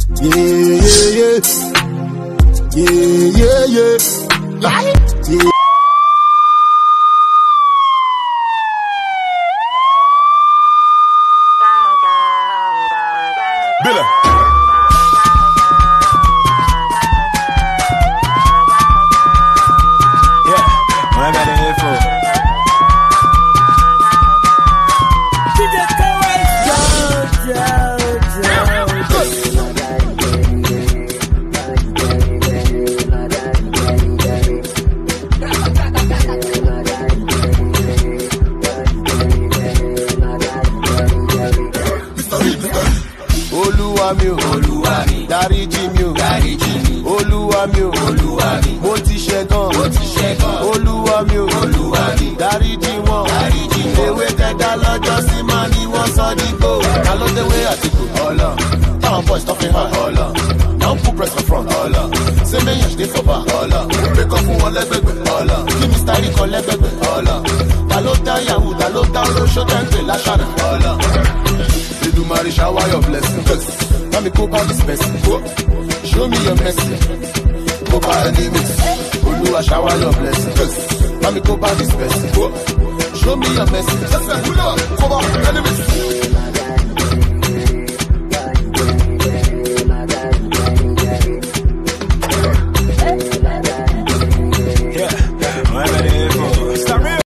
Billa. I got an info. Olúwa mi, dáríjì mi o, Olúwa mi, mo ti ṣẹ̀gàn, Olúwa mi, dáríjì wọn, ewé tẹ́dá lọ́jọ́ sí máa ní wọ́n sọ dígbò. Ta ló déwé àtìkù? Ọlọ́. Táwọn boys tó fi hàn? Ọlọ́. Now put press on front? Ọlọ́. Ṣé méyàn ṣe fọ́ bá? Ọlọ́. Break up fún wọn lẹ́gbẹ̀gbẹ̀? Ọlọ́. Kí Mr. Rico lẹ́gbẹ̀gbẹ̀? Ọlọ́. Ta ló dá yahoo? Ta ló dá olóṣó tẹ́ǹpẹ̀ láṣàrà? Ọlọ́. Edumare shower your blessings. Let me go by this person. Show me your mercy. Go by enemies. Oluwa shower your blessings. Let me go by this person. Show me your mercy. Cover enemies.